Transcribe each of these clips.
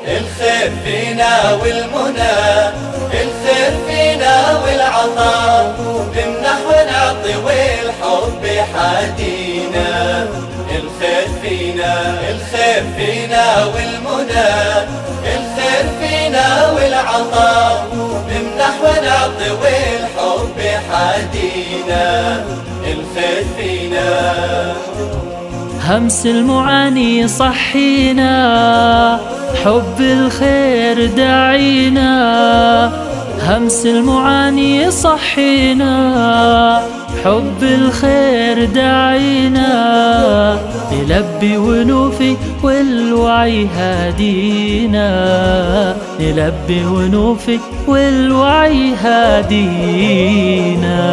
الخير فينا والمنى، الخير فينا والعطاء، نمنح ونعطي والحب حادينا. الخير فينا، الخير فينا والمنى، الخير فينا والعطاء، نمنح ونعطي والحب حادينا. الخير فينا. همس المعاني يصحينا، حب الخير داعينا. همس المعاني يصحينا، حب الخير داعينا. نلبي ونوفي والوعي هادينا، نلبي ونوفي والوعي هادينا.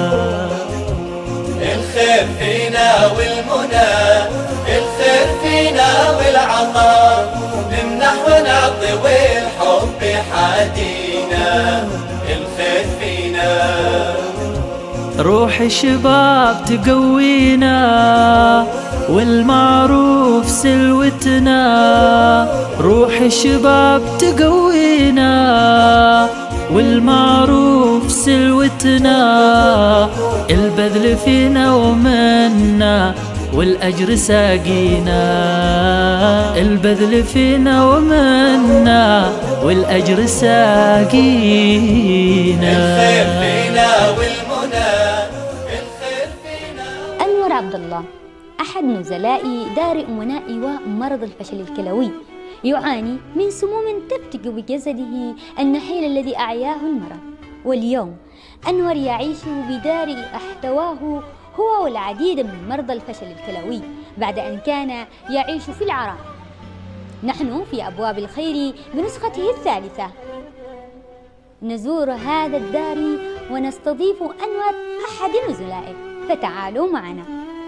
الخير فينا والمنى، الخير فينا والعطاء، نمنح ونعطي والحب حادينا. الخير فينا. روح الشباب تقوينا، والمعروف سلوتنا. روح الشباب تقوينا، والمعروف سلوتنا. البذل فينا ومنا، والأجر ساقينا. البذل فينا ومنا، والأجر ساقينا. الخير فينا والمنى، الخير فينا. أنور عبد الله أحد نزلاء دار أمناء ومرض الفشل الكلوي، يعاني من سموم تفتك بجسده النحيل الذي أعياه المرض. واليوم أنور يعيش بدار احتواه هو والعديد من مرضى الفشل الكلوي بعد أن كان يعيش في العراء. نحن في أبواب الخير بنسخته الثالثة نزور هذا الدار ونستضيف أنور أحد نزلائه، فتعالوا معنا.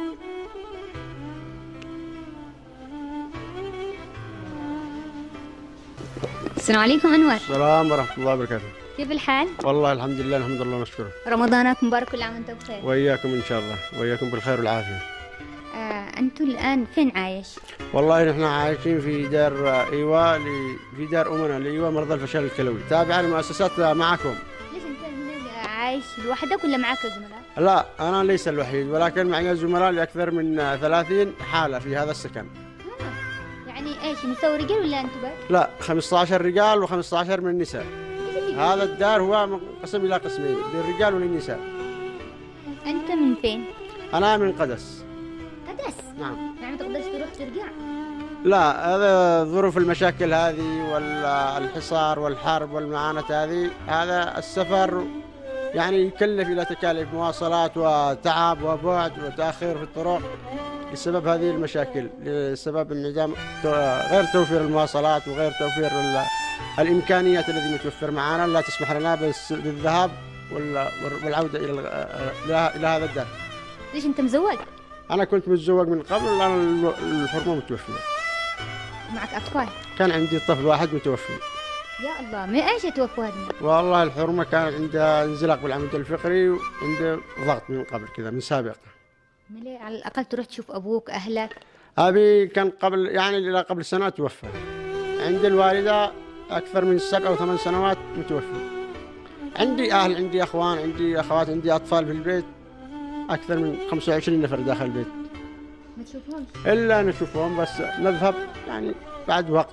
السلام عليكم أنور. السلام ورحمة الله وبركاته. كيف الحال؟ والله الحمد لله، نحمد الله ونشكره. رمضانك مبارك، كل عام وانت بخير. وإياكم إن شاء الله، وإياكم بالخير والعافية. أنتوا الآن فين عايش؟ والله نحن عايشين في دار إيواء، في دار أمنا لإيواء مرضى الفشل الكلوي، تابعة لمؤسسات معكم. ليش أنت هنا عايش لوحدك ولا معك زملاء؟ لا، أنا ليس الوحيد، ولكن معي زملاء لأكثر من 30 حالة في هذا السكن. يعني إيش، نسوي رجال ولا أنتوا بس؟ لا، 15 رجال و15 من النساء. هذا الدار هو منقسم إلى قسمين، للرجال وللنساء. أنت من فين؟ أنا من قدس. قدس؟ نعم. يعني ما تقدرش تروح ترجع؟ لا، هذا ظروف المشاكل هذه والحصار والحرب والمعاناة هذه، هذا السفر يعني يكلف إلى تكاليف مواصلات وتعب وبعد وتأخير في الطرق بسبب هذه المشاكل، لسبب انعدام غير توفير المواصلات وغير توفير الإمكانيات التي متوفر معنا لا تسمح لنا بالذهاب والعودة إلى هذا الدار. ليش أنت مزوج؟ أنا كنت متزوج من قبل، الآن الحرمة متوفية. معك أطفال؟ كان عندي طفل واحد متوفي. يا الله، من ايش توفوا هذه؟ والله الحرمة كان عندها انزلاق بالعمود الفقري وعنده ضغط من قبل كذا من سابق. ليه على الأقل تروح تشوف أبوك أهلك؟ أبي كان قبل يعني قبل سنة توفى. عندي الوالدة أكثر من 7 أو 8 سنوات متوفي. عندي أهل، عندي أخوان، عندي أخوات، عندي أطفال في البيت أكثر من 25 نفر داخل البيت. ما تشوفهمش؟ إلا نشوفهم بس نذهب يعني بعد وقت.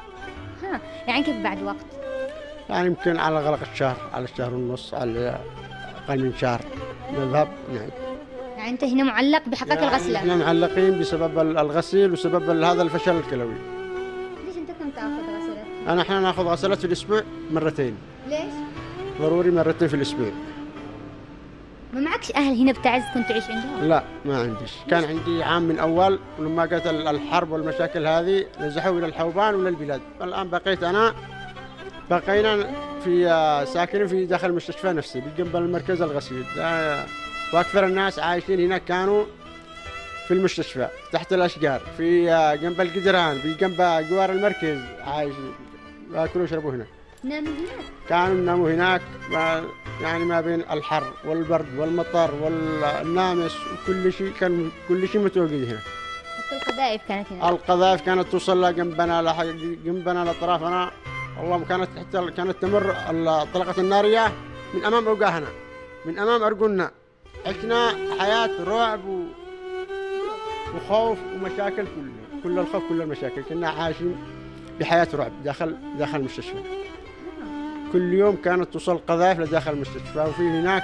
يعني كيف بعد وقت؟ يعني يمكن على غلق الشهر، على الشهر ونص، على أقل من شهر نذهب نعيد. يعني أنت هنا معلق بحقك يعني الغسلة؟ احنا معلقين بسبب الغسيل وسبب هذا الفشل الكلوي. ليش أنت كم تاخذ غسلات؟ احنا ناخذ غسلات في الأسبوع مرتين. ليش؟ ضروري مرتين في الأسبوع. ما معكش أهل هنا بتعز كنت تعيش عندهم؟ لا، ما عنديش. كان عندي عام من أول، ولما جت الحرب والمشاكل هذه نزحوا إلى الحوبان ولا البلاد. الآن بقيت أنا، بقينا في ساكنين في داخل المستشفى نفسي بجنب المركز الغسيل. وأكثر الناس عايشين هناك كانوا في المستشفى تحت الأشجار، في جنب الجدران، بجنب جوار المركز عايشين ياكلوا ويشربوا هنا. ناموا هناك؟ كانوا يناموا هناك، يعني ما بين الحر والبرد والمطر والنامس وكل شيء، كان كل شيء متواجد هنا. حتى القذائف كانت هنا. القذائف كانت توصل جنبنا جنبنا لأطرافنا. والله كانت حتى كانت تمر الطلقة النارية من أمام أوجاهنا، من أمام أرجلنا. عشنا حياة رعب وخوف ومشاكل، كل الخوف كل المشاكل. كنا عايشين بحياة رعب داخل المستشفى. كل يوم كانت توصل قذائف لداخل المستشفى، وفي هناك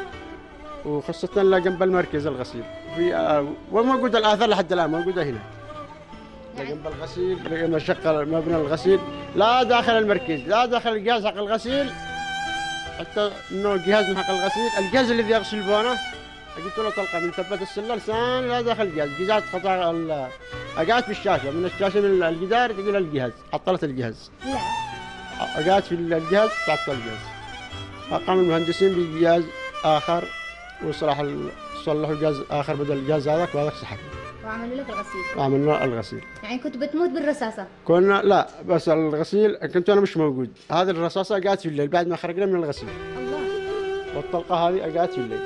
وخاصة جنب المركز الغسيل في وموجودة الآثار لحد الآن موجودة هنا جنب الغسيل، مشقة مبنى الغسيل لا داخل المركز، لا داخل الجهاز حق الغسيل، حتى انه الجهاز من حق الغسيل، الجهاز الذي يغسل بونه جبت له طلقة من ثبت السلة ثاني لا داخل الجهاز، جزات قطع أقعد في الشاشة، من الشاشة من الجدار تقول الجهاز، عطلت الجهاز. لا أقعد في الجهاز تعطل الجهاز. فقام المهندسين بجهاز آخر وصراحة صلحوا جهاز آخر بدل الجهاز هذاك، وهذاك سحب. وعملوا لك الغسيل. وعملنا الغسيل. يعني كنت بتموت بالرصاصة؟ كنا لا، بس الغسيل كنت أنا مش موجود. هذه الرصاصة قعدت في الليل بعد ما خرجنا من الغسيل. الله. والطلقة هذه قعدت في الليل.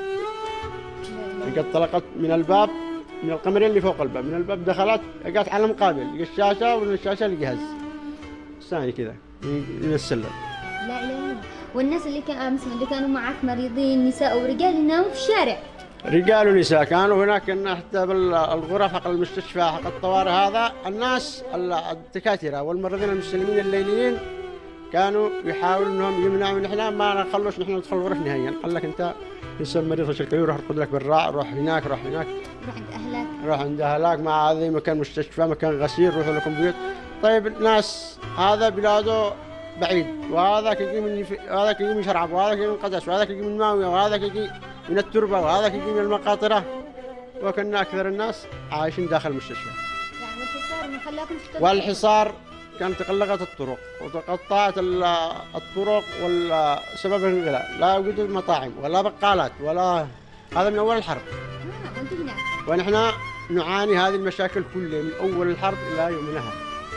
قد طلقت من الباب، من القمرين اللي فوق الباب، من الباب دخلت قعدت على مقابل الشاشة، ومن الشاشة الجهاز. ثاني كذا من السلم. لا إله إلا الله. والناس اللي كانوا معك مريضين نساء ورجال يناموا في الشارع؟ رجال ونساء كانوا هناك. كنا حتى بالغرف حق المستشفى حق الطوارئ هذا، الناس الدكاترة والممرضين المسلمين الليليين كانوا يحاولوا انهم يمنعوا نحن ما نخلوش نحن ندخل الغرف نهائيا. قال لك انت انسان مريض شكله روح ارقد لك بالراع، روح هناك روح هناك، روح عند اهلك، روح عند اهلك، مع هذا مكان مستشفى مكان غسيل، روحوا لكم بيوت. طيب الناس هذا بلاده بعيد، وهذاك يجي من هذاك يجي من شرعب، وهذاك يجي من قدس، وهذاك يجي من ماويه، وهذاك يجي من التربه، وهذاك يجي من المقاطره. وكنا اكثر الناس عايشين داخل المستشفى. يعني والحصار ما خلاكم تشتغلوا؟ والحصار كانت تغلقت الطرق وتقطعت الطرق، والسبب الانغلاق لا يوجد مطاعم ولا بقالات ولا، هذا من اول الحرب. وانتم هناك؟ ونحن نعاني هذه المشاكل كلها من اول الحرب الى يومنا هذا.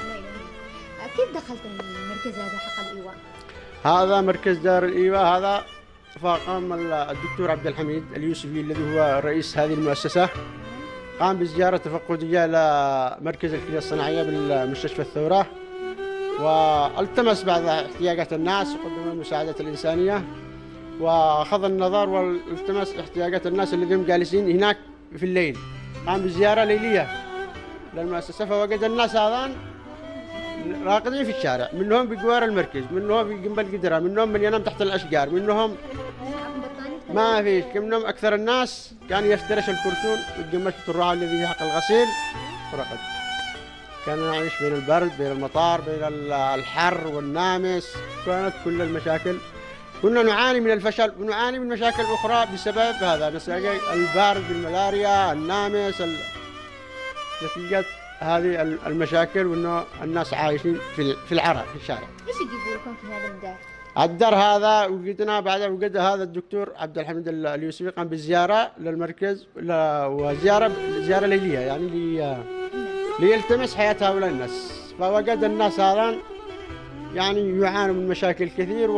كيف دخلت المركز هذا حق الإيواء؟ هذا مركز دار الإيواء. هذا فقام الدكتور عبد الحميد اليوسفي الذي هو رئيس هذه المؤسسة، قام بزيارة تفقدية إلى مركز الكلية الصناعية بالمستشفى الثورة، والتمس بعض احتياجات الناس وقدم المساعدة الإنسانية، وأخذ النظر والتمس احتياجات الناس الذين جالسين هناك في الليل. قام بزيارة ليلية للمؤسسة، فوجد الناس هذان راقدين في الشارع، منهم بجوار المركز، منهم جنب القدرة، منهم من ينام تحت الأشجار، منهم ما فيش، منهم أكثر الناس كان يفترش الكرتون ويتجمش الترعة الذي في حق الغسيل ورقد. كان نعيش بين البرد بين المطار بين الحر والنامس، كانت كل المشاكل. كنا نعاني من الفشل ونعاني من مشاكل أخرى بسبب هذا، البرد، الملاريا، النامس، نتيجة هذه المشاكل، وانه الناس عايشين في العراء في الشارع. ايش يجيبوا لكم في هذا الدار؟ الدار هذا وجدنا بعدها، وجد هذا الدكتور عبد الحميد اليوسفي قام بالزياره للمركز، وزياره ليليه يعني ليلتمس حياه هؤلاء الناس. فوجد الناس هذا يعني يعانوا من مشاكل كثير،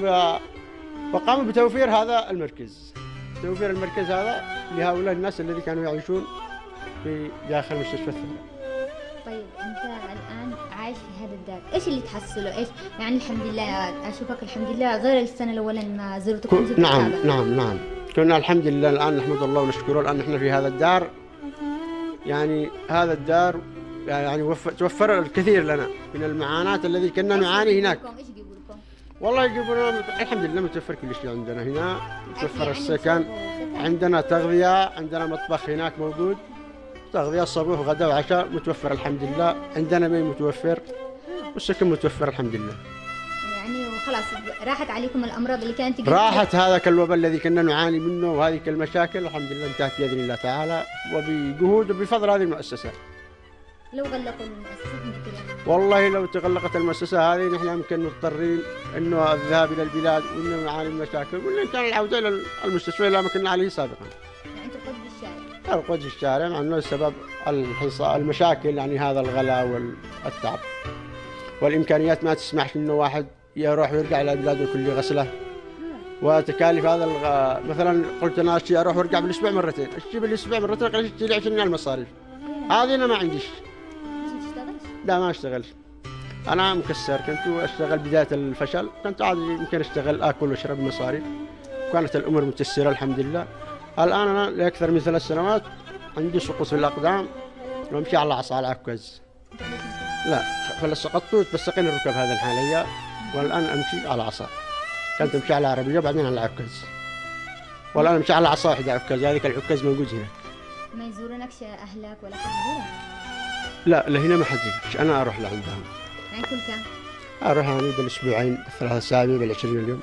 وقاموا بتوفير هذا المركز، توفير المركز هذا لهؤلاء الناس الذين كانوا يعيشون في داخل مستشفى الثورة. طيب انت الان عايش في هذا الدار، ايش اللي تحصله؟ ايش يعني الحمد لله اشوفك الحمد لله غير السنه الاولى ما زرتكم. نعم كنا الحمد لله الان نحمد الله ونشكره. الان نحن في هذا الدار، يعني هذا الدار يعني توفر الكثير لنا من المعاناة الذي كنا نعاني هناك. ايش يجيبوا لكم؟ والله يجيبوا لنا الحمد لله متوفر كل شيء عندنا هنا، متوفر السكن، عندنا تغذية، عندنا مطبخ هناك موجود، تغذية صباح وغداء وعشاء متوفر الحمد لله، عندنا مي متوفر والسكن متوفر الحمد لله. يعني خلاص راحت عليكم الأمراض اللي كانت راحت هذاك الوباء الذي كنا نعاني منه، وهذه المشاكل الحمد لله انتهت بإذن الله تعالى، وبجهود وبفضل هذه المؤسسة. لو غلقوا المؤسسة والله لو تغلقت المؤسسة هذه نحن يمكن مضطرين انه الذهاب الى البلاد، وانه نعاني من مشاكل، وان كان العودة الى المستشفى الى ما كنا عليه سابقا. يعني تقعد في الشارع؟ القعود في الشارع مع انه السبب المشاكل، يعني هذا الغلاء والتعب، والامكانيات ما تسمحش انه واحد يروح ويرجع الى بلاده كل غسله، وتكاليف هذا مثلا قلت انا اشتري اروح وارجع بالاسبوع مرتين، اشتري بالاسبوع مرتين قلت اشتري 20 المصاريف. هذه أنا ما عنديش. تشتغل؟ لا ما اشتغل. أنا مكسر، كنت أشتغل بداية الفشل، كنت عادي يمكن أشتغل آكل وأشرب مصاريف، كانت الأمور متيسرة الحمد لله. الآن أنا لأكثر من 3 سنوات عندي سقوط في الأقدام وأمشي على عصا على عكاز. لا فسقطت بسقين الركب هذا الحالية، والآن أمشي على عصا. كنت أمشي على عربية وبعدين على عكاز، والآن أمشي على عصا واحدة عكاز. هذيك العكاز موجود هنا. ما يزورونكش أهلك ولا حد؟ لا لهنا ما حد يجيش، أنا أروح لعندهم. يعني كل كم؟ أروح يعني بالأسبوعين، ب3 أسابيع، بال20 يوم.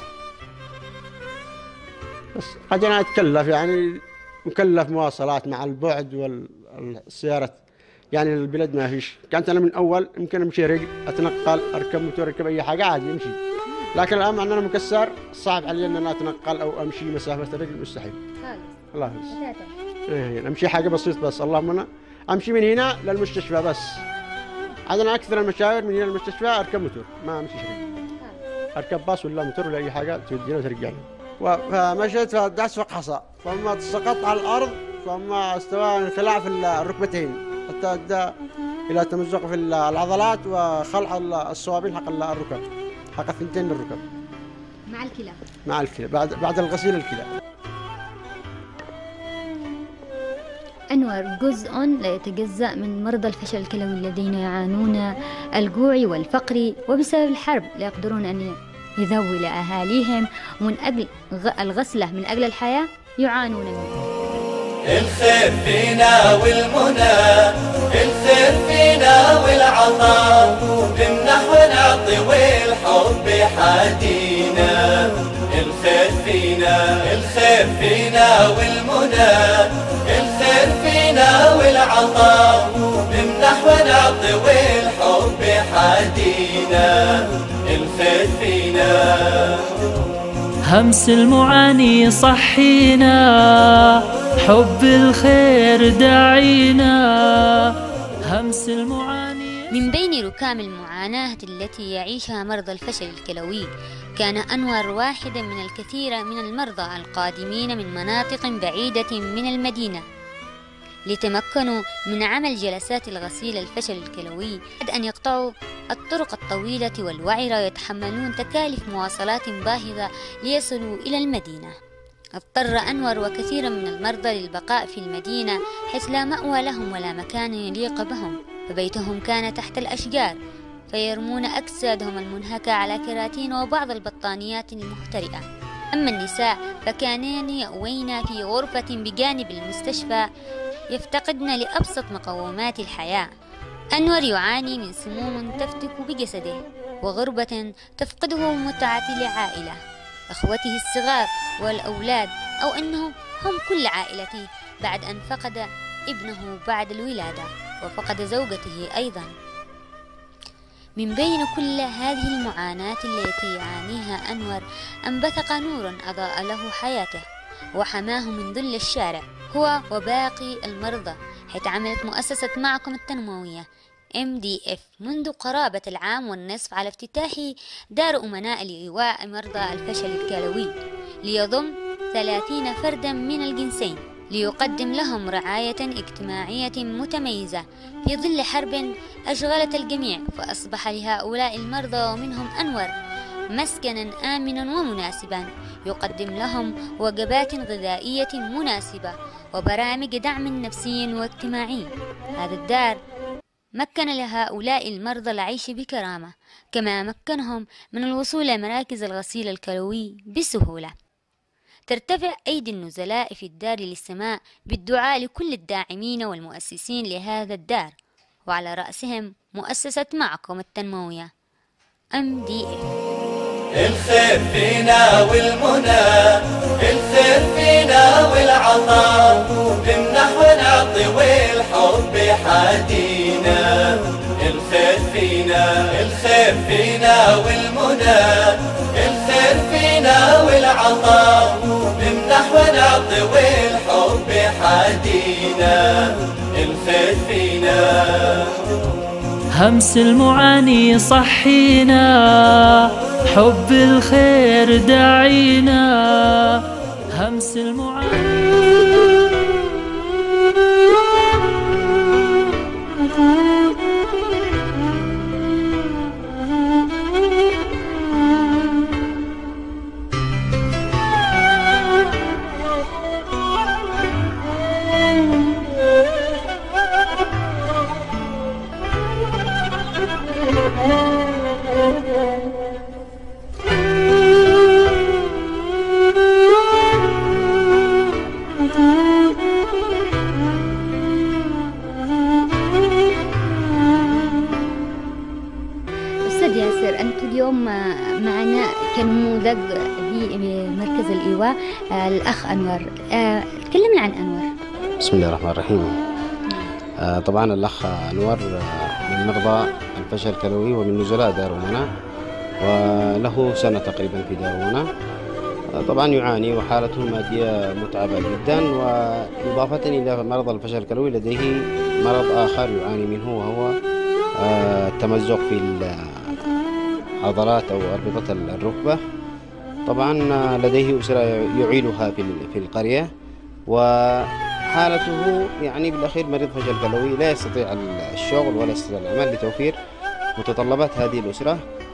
بس قد أنا أتكلف، يعني مكلف مواصلات مع البعد والسيارة، يعني البلد ما فيش. كانت أنا من أول يمكن أمشي رجل، أتنقل، أركب موتور، أركب أي حاجة عادي أمشي. لكن الآن مع أننا مكسر صعب علي أن أنا أتنقل أو أمشي مسافة رجل، مستحيل. خالص. الله يس. إيه أمشي حاجة بسيطة بس، اللهم أنا أمشي من هنا للمستشفى بس. عندنا أكثر المشاوير من هنا للمستشفى أركب موتور، ما أمشي رجل. أركب باص ولا موتور ولا أي حاجة تودينا وترجعنا. فمشيت فدعس فوق حصى، ثم سقطت على الأرض، ثم استوى انخلاع في الركبتين حتى أدى إلى تمزق في العضلات وخلع الصوابين حق الركب، حق الثنتين الركب مع الكلى. مع الكلى بعد الغسيل الكلى. أنور جزء لا يتجزأ من مرضى الفشل الكلوي الذين يعانون الجوع والفقر، وبسبب الحرب لا يقدرون أن يذووا إلى أهاليهم، ومن أجل الغسلة من أجل الحياة يعانون منه. الخير فينا والمنى، الخير فينا والعطاء، نمنح ونعطي والحب حادينا. الخير فينا، الخير فينا والمنى، الخير فينا والعطاء، نمنح ونعطي والحب حادينا. الخير فينا. همس المعاني صحينا، حب الخير داعينا. همس المعاني. من بين ركام المعاناة التي يعيشها مرضى الفشل الكلوي، كان أنور واحدا من الكثير من المرضى القادمين من مناطق بعيدة من المدينة ليتمكنوا من عمل جلسات الغسيل الفشل الكلوي، بعد أن يقطعوا الطرق الطويلة والوعرة ويتحملون تكاليف مواصلات باهظة ليصلوا إلى المدينة. اضطر أنور وكثير من المرضى للبقاء في المدينة، حيث لا مأوى لهم ولا مكان يليق بهم، فبيتهم كان تحت الأشجار، فيرمون أجسادهم المنهكة على كراتين وبعض البطانيات المهترئة. أما النساء فكانن يأوين في غرفة بجانب المستشفى يفتقدن لأبسط مقومات الحياة. أنور يعاني من سموم تفتك بجسده، وغربة تفقده متعة العائلة، أخوته الصغار والأولاد، أو أنه هم كل عائلته، بعد أن فقد ابنه بعد الولادة، وفقد زوجته أيضا. من بين كل هذه المعاناة التي يعانيها أنور، أنبثق نور أضاء له حياته وحماه من ظل الشارع، هو وباقي المرضى، حيث عملت مؤسسة معكم التنموية MDF منذ قرابة العام والنصف على افتتاح دار أمناء لإيواء مرضى الفشل الكلوي، ليضم 30 فردا من الجنسين، ليقدم لهم رعاية اجتماعية متميزة في ظل حرب أشغلت الجميع. فأصبح لهؤلاء المرضى ومنهم أنور مسكنا آمنا ومناسبا، يقدم لهم وجبات غذائية مناسبة وبرامج دعم نفسي واجتماعي. هذا الدار مكن لهؤلاء المرضى العيش بكرامة، كما مكنهم من الوصول لمراكز الغسيل الكلوي بسهولة. ترتفع أيدي النزلاء في الدار للسماء بالدعاء لكل الداعمين والمؤسسين لهذا الدار، وعلى رأسهم مؤسسة معكم التنموية MDF. الخير فينا والمنى، الخير فينا والعطاء، نمنح ونعطي والحب حادينا. الخير فينا، الخير فينا والمنى، الخير فينا والعطاء، نمنح ونعطي والحب حادينا. الخير فينا. همس المعاني صحينا، حب الخير داعينا. همس المعاني. ياسر، أنت اليوم معنا كنموذج بمركز الإيواء الأخ أنور. تكلمنا عن أنور. بسم الله الرحمن الرحيم. طبعا الأخ أنور من مرضى الفشل الكلوي ومن نزلاء دار أمنا، وله سنة تقريبا في دار أمنا. طبعا يعاني وحالته المادية متعبة جدا، وإضافة إلى مرض الفشل الكلوي لديه مرض آخر يعاني منه، وهو التمزق في العضلات أو أربطة الركبة. طبعا لديه أسرة يعيلها في القرية، وحالته يعني بالأخير مريض فشل كلوي لا يستطيع الشغل ولا يستطيع العمل لتوفير متطلبات هذه الأسرة.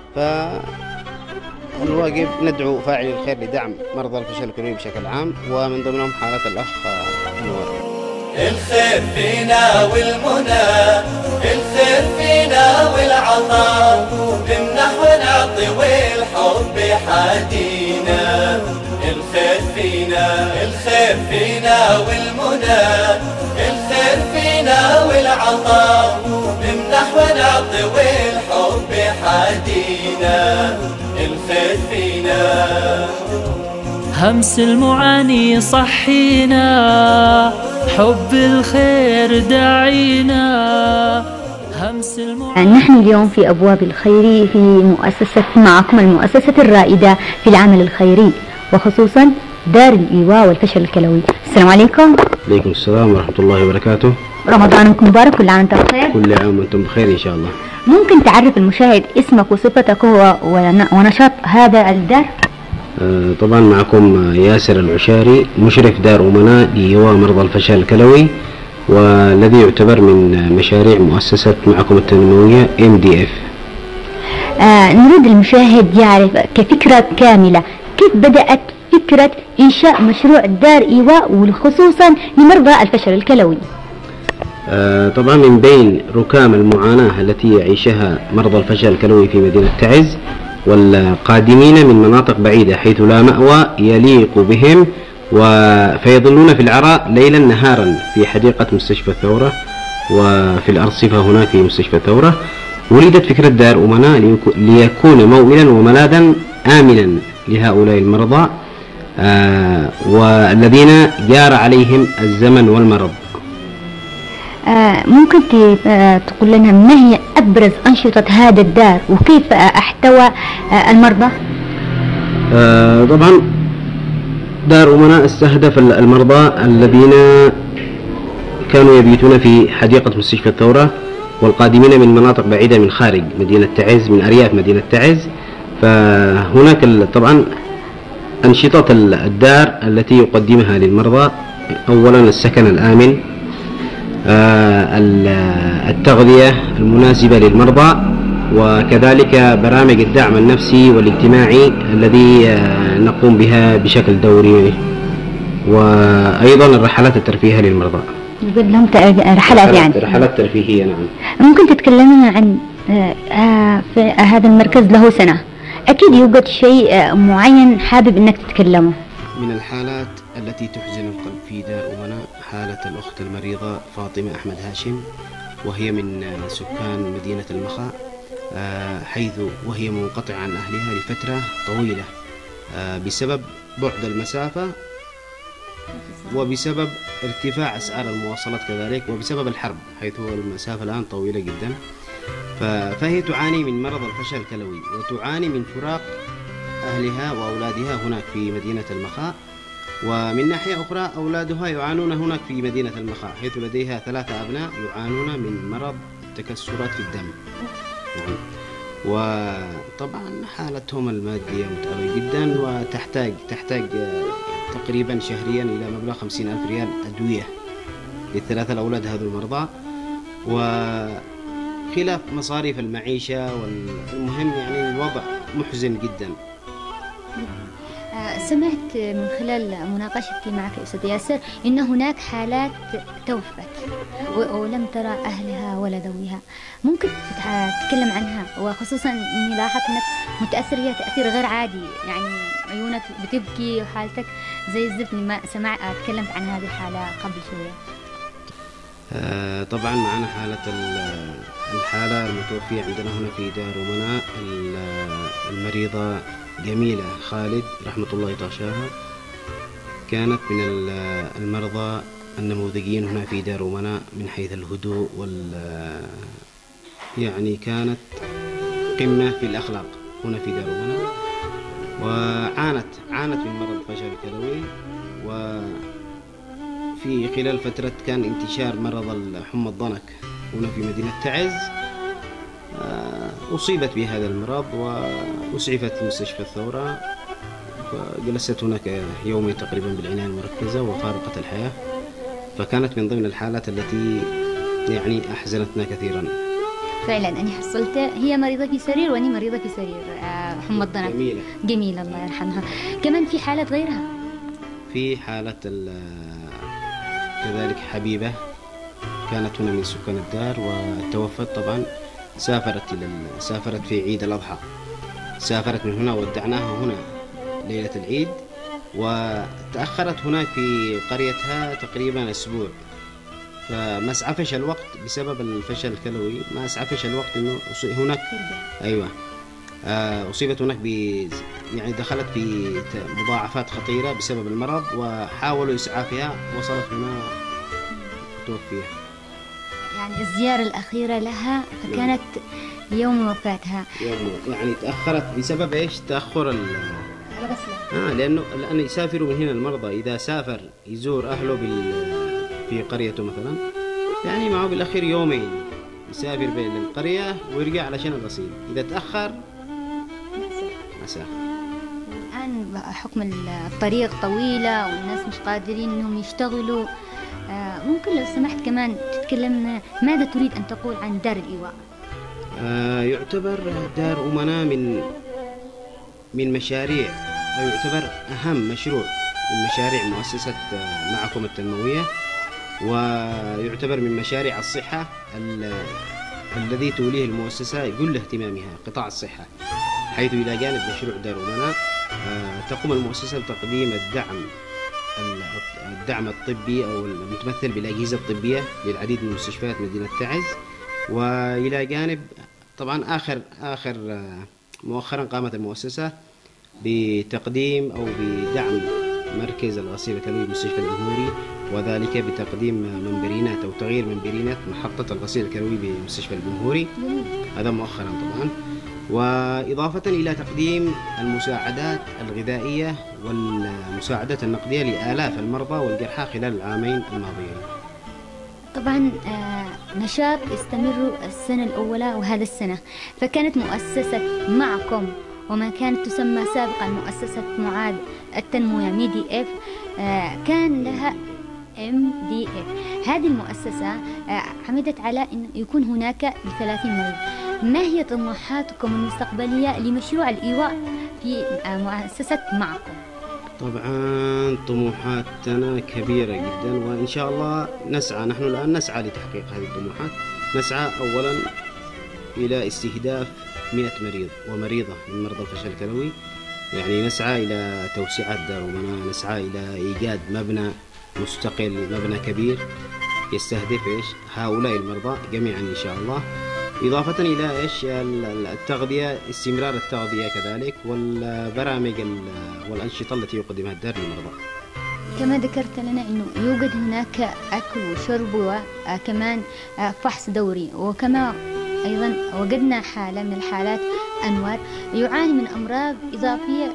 فالواجب ندعو فاعلي الخير لدعم مرضى الفشل الكلوي بشكل عام، ومن ضمنهم حالة الأخ أنور. الخير فينا والمنى، الخير فينا والعطاء، نمنح ونعطي والحب حادينا. الخير فينا، الخير فينا والمنى، الخير فينا والعطاء، نمنح ونعطي والحب حادينا. الخير فينا. همس المعاني صحينا، حب الخير داعينا. همس المعاني. نحن اليوم في أبواب الخير في معكم المؤسسة الرائدة في العمل الخيري، وخصوصا دار الإيواء والفشل الكلوي. السلام عليكم. عليكم السلام ورحمة الله وبركاته. رمضانكم مبارك، كل عام وانتم بخير. كل عام وانتم بخير إن شاء الله. ممكن تعرف المشاهد اسمك وصفتك ونشاط هذا الدار؟ طبعا معكم ياسر العشاري، مشرف دار أمنا لإيواء مرضى الفشل الكلوي، والذي يعتبر من مشاريع مؤسسة معكم التنموية MDF. نريد المشاهد يعرف كفكرة كاملة كيف بدأت فكرة إنشاء مشروع دار إيواء وخصوصا لمرضى الفشل الكلوي. طبعا من بين ركام المعاناة التي يعيشها مرضى الفشل الكلوي في مدينة تعز والقادمين من مناطق بعيدة حيث لا مأوى يليق بهم، فيظلون في العراء ليلا نهارا في حديقة مستشفى الثورة وفي الأرصفة هناك في مستشفى الثورة، ولدت فكرة دار أمنا ليكون موئلا وملاذا آمنا لهؤلاء المرضى والذين جار عليهم الزمن والمرض. ممكن تقول لنا ما هي أبرز أنشطة هذا الدار وكيف احتوى المرضى؟ طبعا دار أمنا استهدف المرضى الذين كانوا يبيتون في حديقة مستشفى الثورة والقادمين من مناطق بعيدة من خارج مدينة تعز، من أرياف مدينة تعز. فهناك طبعا أنشطة الدار التي يقدمها للمرضى، أولا السكن الآمن، التغذية المناسبة للمرضى، وكذلك برامج الدعم النفسي والاجتماعي الذي نقوم بها بشكل دوري، وأيضا الرحلات الترفيهية للمرضى. يقول لهم رحلات يعني رحلات ترفيهية. نعم. ممكن تتكلمنا عن في هذا المركز له سنة، أكيد يوجد شيء معين حابب أنك تتكلمه. من الحالات التي تحزن القلب في دار أمنا حالة الأخت المريضة فاطمة أحمد هاشم، وهي من سكان مدينة المخا، حيث وهي منقطعة عن أهلها لفترة طويلة بسبب بعد المسافة وبسبب ارتفاع أسعار المواصلات كذلك وبسبب الحرب، حيث المسافة الآن طويلة جدا. فهي تعاني من مرض الفشل الكلوي وتعاني من فراق أهلها وأولادها هناك في مدينة المخا، ومن ناحية أخرى أولادها يعانون هناك في مدينة المخا، حيث لديها 3 أبناء يعانون من مرض تكسرات في الدم. نعم. وطبعا حالتهم المادية متعبة جدا، وتحتاج تقريبا شهريا إلى مبلغ 50,000 ريال أدوية ل3 الأولاد هذو المرضى، وخلاف مصاريف المعيشة. والمهم يعني الوضع محزن جدا. سمعت من خلال مناقشتي معك أستاذ ياسر أن هناك حالات توفت ولم ترى أهلها ولا ذويها، ممكن تتكلم عنها؟ وخصوصا أني لاحظت أنك متأثر هي تأثير غير عادي، يعني عيونك بتبكي وحالتك زي الزفت. ما تكلمت عن هذه الحالة قبل شوية. طبعا معنا الحالة المتوفية عندنا هنا في دار أمناء، المريضة جميلة خالد رحمة الله طاشاها، كانت من المرضى النموذجيين هنا في دار أمناء من حيث الهدوء يعني كانت قمة في الأخلاق هنا في دار أمناء، وعانت من مرض الفشل الكلوي، وفي خلال فترة كان انتشار مرض حمى الضنك هنا في مدينة تعز. أصيبت بهذا المرض وأسعفت في مستشفى الثورة، فجلست هناك يومين تقريبا بالعناية المركزة وفارقت الحياة، فكانت من ضمن الحالات التي يعني أحزنتنا كثيرا. فعلا أنا حصلت، هي مريضة في سرير وأني مريضة في سرير، حمى الضنك. جميلة الله يرحمها. كمان في حالات غيرها، في حالة كذلك حبيبة كانت هنا من سكان الدار وتوفت. طبعا سافرت في عيد الأضحى، سافرت من هنا ودعناها هنا ليلة العيد، وتأخرت هناك في قريتها تقريبا أسبوع، فما اسعفش الوقت بسبب الفشل الكلوي، ما اسعفش الوقت انه هناك ايوه اصيبت هناك يعني دخلت في مضاعفات خطيره بسبب المرض، وحاولوا اسعافها، وصلت هنا توفيها. يعني الزياره الاخيره لها فكانت يوم وفاتها، يعني تاخرت بسبب ايش؟ تاخر الغسله. لانه يسافروا من هنا المرضى، اذا سافر يزور اهله في قريته مثلا، يعني معه بالأخير يومين يسافر بين القرية ويرجع علشان الغسيل، إذا تأخر مساء. الآن حكم الطريق طويلة والناس مش قادرين إنهم يشتغلوا، ممكن لو سمحت كمان تتكلمنا ماذا تريد أن تقول عن دار الإيواء؟ يعتبر دار أمناء من مشاريع، أو يعتبر أهم مشروع من مشاريع مؤسسة معكم التنموية، ويعتبر من مشاريع الصحة الذي توليه المؤسسة كل اهتمامها قطاع الصحة، حيث إلى جانب مشروع دار أمناء تقوم المؤسسة بتقديم الدعم الطبي أو المتمثل بالأجهزة الطبية للعديد من مستشفيات مدينة تعز، وإلى جانب طبعا آخر مؤخرا قامت المؤسسة بتقديم أو بدعم مركز الغسيل الكلوي بمستشفى الجمهوري، وذلك بتقديم منبرينات أو تغيير منبرينات محطة الغسيل الكلوي بمستشفى الجمهوري، هذا مؤخرا طبعا، وإضافة إلى تقديم المساعدات الغذائية والمساعدات النقدية لآلاف المرضى والجرحى خلال العامين الماضيين. طبعا نشاط يستمر السنة الأولى وهذا السنة، فكانت مؤسسة معكم وما كانت تسمى سابقا مؤسسة معاد التنموية MDF كان لها MDF. هذه المؤسسة عمدت على أن يكون هناك 30 مريض. ما هي طموحاتكم المستقبلية لمشروع الإيواء في مؤسسة معكم؟ طبعا طموحاتنا كبيرة جدا، وإن شاء الله نحن الآن نسعى لتحقيق هذه الطموحات. نسعى أولا إلى استهداف 100 مريض ومريضة من مرضى الفشل الكلوي، يعني نسعى إلى توسعة دار أمناء، نسعى إلى إيجاد مبنى مستقل، مبنى كبير يستهدف هؤلاء المرضى جميعا إن شاء الله، إضافة إلى التغذية، استمرار التغذية كذلك، والبرامج والأنشطة التي يقدمها الدار للمرضى. كما ذكرت لنا أنه يوجد هناك أكل وشرب وكمان فحص دوري، وكما أيضا وجدنا حالة من الحالات أنور يعاني من أمراض إضافية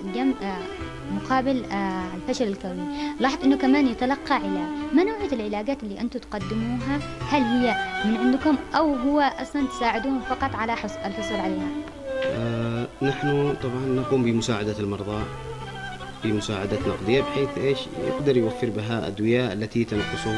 مقابل الفشل الكلوي. لاحظت أنه كمان يتلقى علاج. ما نوعية العلاجات اللي أنتم تقدموها؟ هل هي من عندكم أو هو أصلا تساعدون فقط على الحصول عليها؟ نحن طبعا نقوم بمساعدة المرضى بمساعدة نقدية، بحيث يقدر يوفر بها أدوية التي تنقصه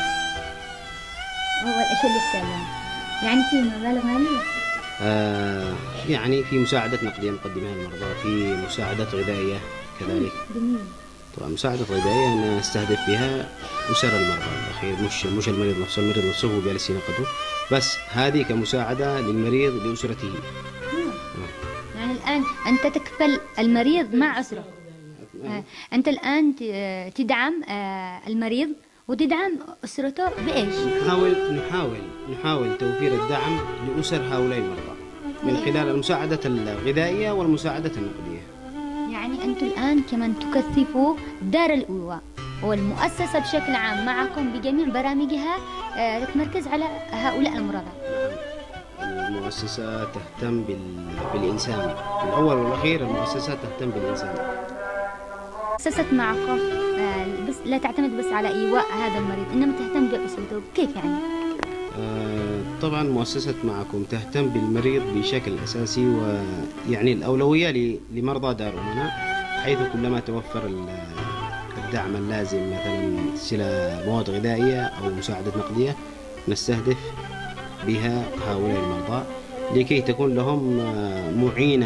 هو الأشياء اللي يحتاجها، يعني في مبالغ مالية؟ يعني في مساعدة نقدية نقدمها للمرضى، في مساعدات غذائية كذلك. طبعا مساعدة غذائية نستهدف بها أسر المرضى الأخير، مش المريض نفسه هو جالس ينقده، بس هذه كمساعدة للمريض لأسرته. يعني الآن أنت تكفل المريض مع أسرة، أنت الآن تدعم المريض وتدعم أسرته بإيش؟ نحاول توفير الدعم لأسر هؤلاء المرضى من خلال المساعدة الغذائية والمساعدة النقدية. يعني أنتم الآن كمان تكثفوا دار الإيواء والمؤسسة بشكل عام معكم بجميع برامجها تتمركز على هؤلاء المرضى. المؤسسة تهتم بالإنسان في الأول والأخير. المؤسسة تهتم بالإنسان. مؤسسة معكم بس لا تعتمد بس على إيواء هذا المريض، إنما تهتم بأسرته. كيف يعني؟ طبعا مؤسسة معكم تهتم بالمريض بشكل أساسي، ويعني الأولوية لمرضى دار أمناء، حيث كلما توفر الدعم اللازم مثلا سلة مواد غذائية أو مساعدة نقدية نستهدف بها هؤلاء المرضى لكي تكون لهم معينا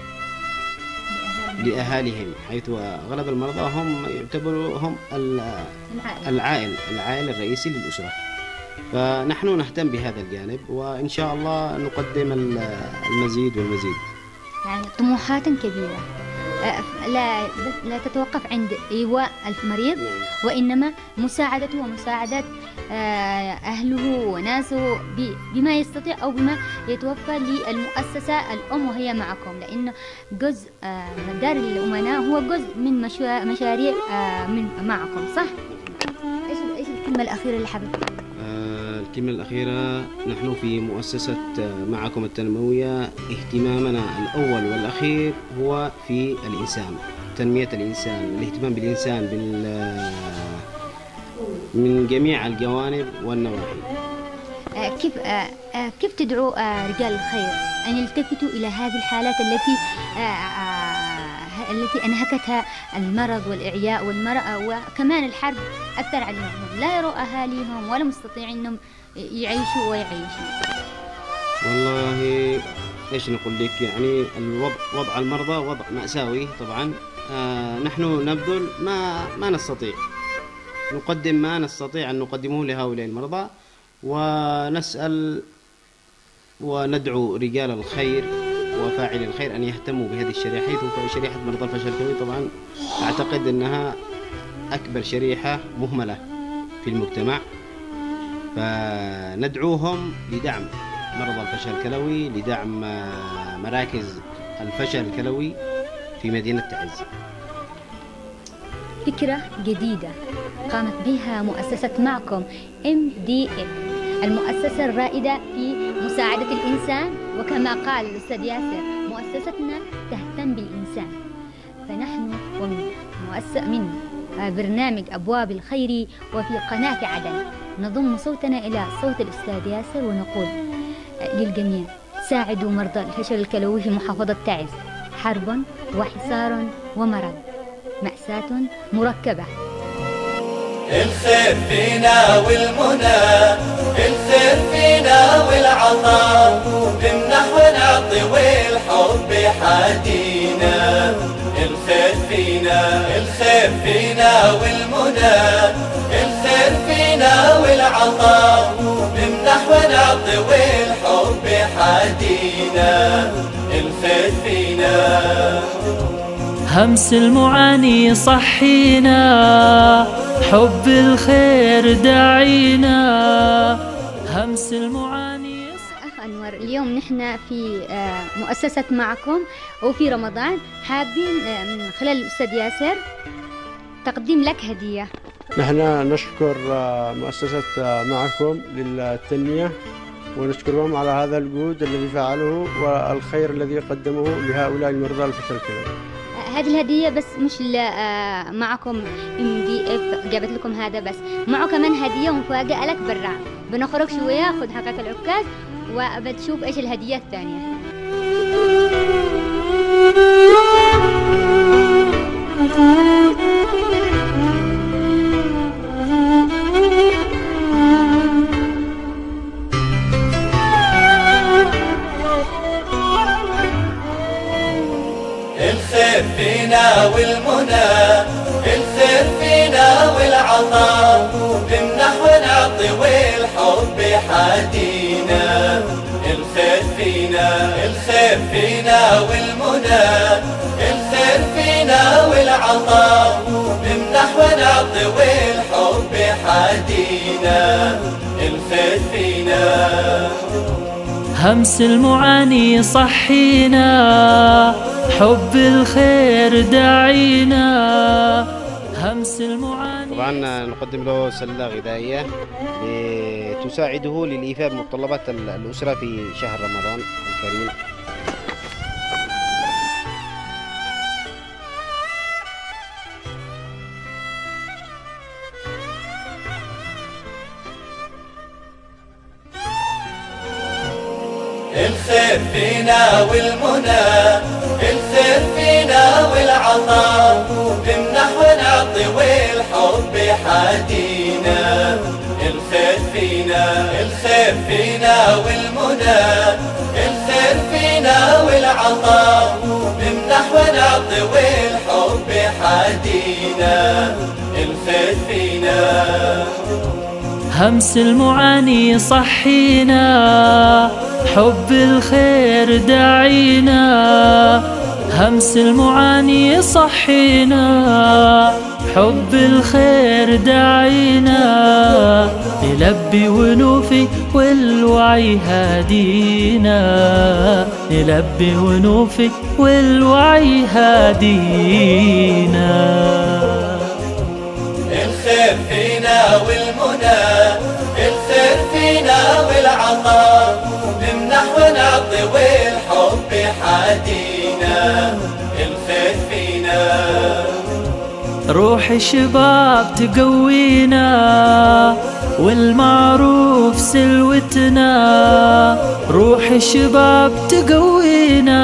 لأهاليهم، حيث أغلب المرضى هم يعتبروا هم العائل الرئيسي للأسرة. فنحن نهتم بهذا الجانب، وإن شاء الله نقدم المزيد والمزيد. يعني طموحات كبيرة لا تتوقف عند إيواء المريض، وإنما مساعدته ومساعدة أهله وناسه بما يستطيع أو بما يتوفر للمؤسسة الأم وهي معكم، لأن جزء من دار الأمناء هو جزء من مشاريع من معكم، صح؟ إيش الكلمة الأخيرة اللي حابب؟ الكلمة الأخيرة، نحن في مؤسسة معكم التنموية اهتمامنا الأول والأخير هو في الإنسان، تنمية الإنسان، الاهتمام بالإنسان من جميع الجوانب والنواحي. كيف تدعو رجال الخير أن يلتفتوا إلى هذه الحالات التي أنهكتها المرض والإعياء والمرأة، وكمان الحرب أثر عليهم، لا يروا أهاليهم ولا مستطيعين أنهم يعيشوا ويعيشوا؟ والله إيش نقول لك، يعني وضع المرضى وضع مأساوي طبعا. نحن نبذل ما نستطيع، نقدم ما نستطيع أن نقدمه لهؤلاء المرضى، ونسأل وندعو رجال الخير وفاعل الخير أن يهتموا بهذه الشريحة، حيث شريحة مرضى الفشل الكلوي طبعا أعتقد أنها أكبر شريحة مهملة في المجتمع، فندعوهم لدعم مرضى الفشل الكلوي، لدعم مراكز الفشل الكلوي في مدينة تعز. فكرة جديدة قامت بها مؤسسة معكم MDF، المؤسسة الرائدة في مساعدة الإنسان، وكما قال الأستاذ ياسر مؤسستنا تهتم بالإنسان. فنحن من برنامج أبواب الخير وفي قناة عدن نضم صوتنا إلى صوت الأستاذ ياسر ونقول للجميع: ساعدوا مرضى الفشل الكلوي في محافظة تعز، حرب وحصار ومرض، مأساة مركبة. الخير فينا والمنى، الخير فينا والعطاء، نمنح ونعطي والحب حادينا. الخير فينا والمنى، الخير فينا والعطاء، نمنح ونعطي والحب حادينا. الخير فينا، همس المعاني صحينا، حب الخير داعينا، همس المعاني. أخ أنور، اليوم نحن في مؤسسة معكم وفي رمضان، حابين من خلال الأستاذ ياسر تقديم لك هدية. نحن نشكر مؤسسة معكم للتنمية، ونشكرهم على هذا الجهود الذي فعلوه والخير الذي قدموه لهؤلاء المرضى الفشل الكلوي. هذه الهدية بس مش معكم MDF جابت لكم هذا بس، معه كمان هدية ومفاجأة لك برا. بنخرج شوية، خذ حقك العكاز وبتشوف ايش الهدية الثانية. الخير فينا والمنى، الخير فينا والعطاء، نمنح ونعطي والحب حادينا. الخير فينا والمنى، الخير فينا والعطاء، نمنح ونعطي والحب حادينا. حادينا، الخير فينا. همس المعاني يصحينا، حب الخير داعينا. همس المعاني طبعا نقدم له سلة غذائية لتساعده للإيفاء بمتطلبات الأسرة في شهر رمضان الكريم. الخير فينا والمنى، الخير فينا والعطاء، نمنح ونعطي والحب حادينا، الخير فينا. الخير فينا والمنى، الخير فينا والعطاء، نمنح ونعطي والحب حادينا، الخير فينا. همس المعاني يصحينا، حب الخير داعينا. همس المعاني يصحينا، حب الخير داعينا. نلبي ونوفي والوعي هادينا، نلبي ونوفي والوعي هادينا. الخير فينا والمنى، الخير فينا والعطاء، نمنح ونعطي والحب حادينا، الخير فينا. روح الشباب تقوينا، والمعروف سلوتنا. روح الشباب تقوينا،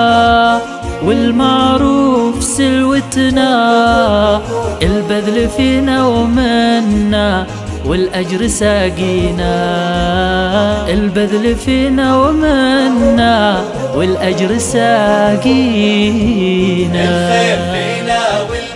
والمعروف سلوتنا. البذل فينا ومنا، والأجر ساقينا. البذل فينا ومنا، والأجر ساقينا. الخير فينا